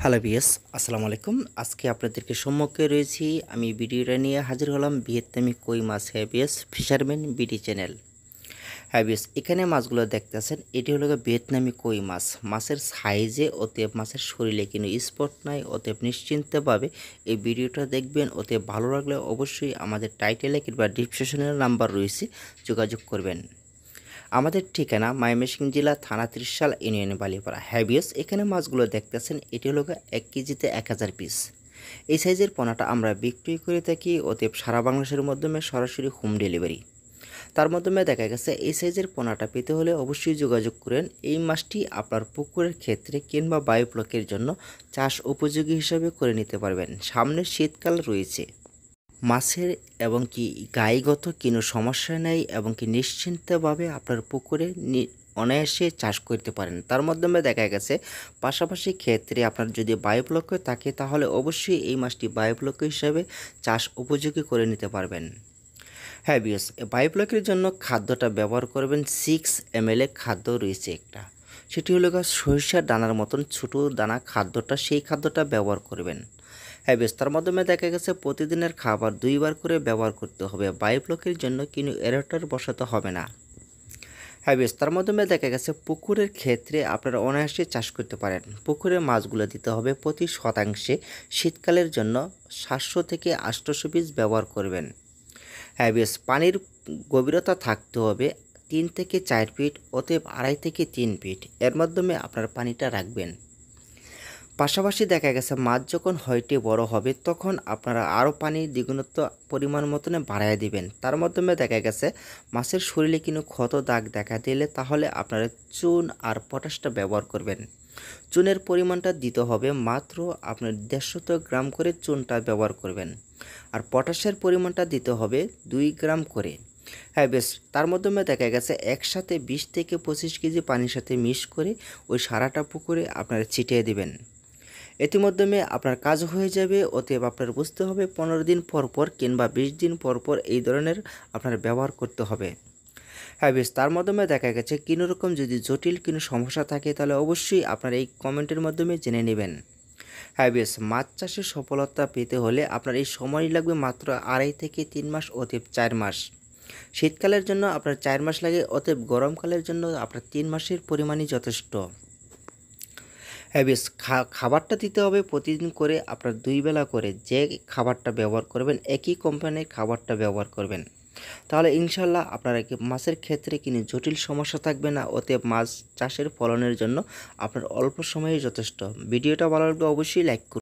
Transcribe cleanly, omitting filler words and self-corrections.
Hello viewers, আসসালামু আলাইকুম। আজকে আপনাদেরকে সম্মুখে রয়েছি আমি ভিডিওটা নিয়ে হাজির হলাম ভিয়েতনামি কই মাছ হ্যাভিয়াস ফিশারম্যান বিডি চ্যানেল। হ্যাভিয়াস এখানে মাছগুলো দেখতেছেন, এটি হলো ভিয়েতনামি কই মাছ। মাছের সাইজে অতএব মাছের শরীরে কোনো স্পট নাই, অতএব নিশ্চিন্তভাবে এই ভিডিওটা দেখবেন। অতএব ভালো লাগলে অবশ্যই আমাদের টাইটেলে কিংবা ডিসক্রিপশনের নাম্বার রয়েছে, যোগাযোগ করবেন। আমাদের ঠিকানা ময়মনসিংহ জেলা থানা ত্রিশাল ইউনিয়ন বালিপাড়া। হ্যাভিয়াস এখানে মাছগুলো দেখতেছেন, এটি হলো 1 কেজিতে 1000 পিস। এই সাইজের পোনাটা আমরা বিক্রি করে থাকি, অতএব সারা বাংলাদেশের মাধ্যমে সরাসরি হোম ডেলিভারি। তার মাধ্যমে দেখা গেছে এই সাইজের পোনাটা পেতে হলে অবশ্যই যোগাযোগ করেন। এই মাছটি আপনার পুকুরের ক্ষেত্রে কিংবা বায়োপ্লকের জন্য চাষ উপযোগী হিসাবে করে নিতে পারবেন। সামনে শীতকাল রয়েছে, মাছের এবং কি গায়েগত কোনো সমস্যা নেই এবং কি নিশ্চিন্তভাবে আপনার পুকুরে অনায়াসে চাষ করতে পারেন। তার মাধ্যমে দেখা গেছে পাশাপাশি ক্ষেত্রে আপনার যদি বায়োপ্লক থাকে তাহলে অবশ্যই এই মাছটি বায়োপ্লক হিসাবে চাষ উপযোগী করে নিতে পারবেন। হ্যাঁ ভিউয়ার্স, বায়োপ্লকের জন্য খাদ্যটা ব্যবহার করবেন 6 ml খাদ্য রয়েছে একটা, সেটি হলো সরিষার দানার মতন ছোটো দানা খাদ্যটা, সেই খাদ্যটা ব্যবহার করবেন। হ্যাঁ বেশ, তার মাধ্যমে দেখা গেছে প্রতিদিনের খাবার 2 বার করে ব্যবহার করতে হবে। বায়োপ্লকের জন্য কোনো এরেটর বসাতে হবে না। হ্যাঁ বেশ, তার মাধ্যমে দেখা গেছে পুকুরের ক্ষেত্রে আপনারা অনায়াসে চাষ করতে পারেন। পুকুরে মাছগুলো দিতে হবে প্রতি শতাংশে শীতকালের জন্য 700 থেকে 800 পিস ব্যবহার করবেন। হ্যাঁ বেশ, পানির গভীরতা থাকতে হবে 3 থেকে 4 ফিট, অতএব 2.5 থেকে 3 ফিট এর মাধ্যমে আপনার পানিটা রাখবেন। পাশাপাশি দেখা গেছে মাছ যখন হয়টে বড় হবে তখন আপনারা আরও পানি দ্বিগুণত্ব পরিমাণ মতনে বাড়ায় দিবেন। তার মাধ্যমে দেখা গেছে মাছের শরীরে কোনো ক্ষত দাগ দেখা দিলে তাহলে আপনারা চুন আর পটাশটা ব্যবহার করবেন। চুনের পরিমাণটা দিতে হবে মাত্র আপনার 150 গ্রাম করে চুনটা ব্যবহার করবেন, আর পটাশের পরিমাণটা দিতে হবে 2 গ্রাম করে। হ্যাঁ বেশ, তার মাধ্যমে দেখা গেছে একসাথে 20 থেকে 25 কেজি পানির সাথে মিক্স করে ওই সারাটা পুকুরে আপনারা ছিটিয়ে দিবেন। ইতিমধ্যে আপনার কাজ হয়ে যাবে। অতএব আপনার বুঝতে হবে 15 দিন পর পর কিংবা 20 দিন পর পর এই ধরনের আপনার ব্যবহার করতে হবে। হ্যাঁ বেশ, তার মাধ্যমে দেখা গেছে কোনো রকম যদি জটিল কোনো সমস্যা থাকে তাহলে অবশ্যই আপনার এই কমেন্টের মাধ্যমে জেনে নেবেন। হ্যাঁ বেশ, মাছ চাষের সফলতা পেতে হলে আপনার এই সময় লাগবে মাত্র 2.5 থেকে 3 মাস, অতএব 4 মাস। শীতকালের জন্য আপনার 4 মাস লাগে, অতএব গরমকালের জন্য আপনার 3 মাসের পরিমাণই যথেষ্ট। হ্যাঁ বেশ, খাবারটা দিতে হবে প্রতিদিন করে আপনার 2 বেলা করে। যে খাবারটা ব্যবহার করবেন একই কোম্পানির খাবারটা ব্যবহার করবেন, তাহলে ইনশাল্লাহ আপনার মাছের ক্ষেত্রে কোনো জটিল সমস্যা থাকবে না। অতএব মাছ চাষের ফলনের জন্য আপনার অল্প সময়ে যথেষ্ট। ভিডিওটা ভালো লাগলে অবশ্যই লাইক করুন।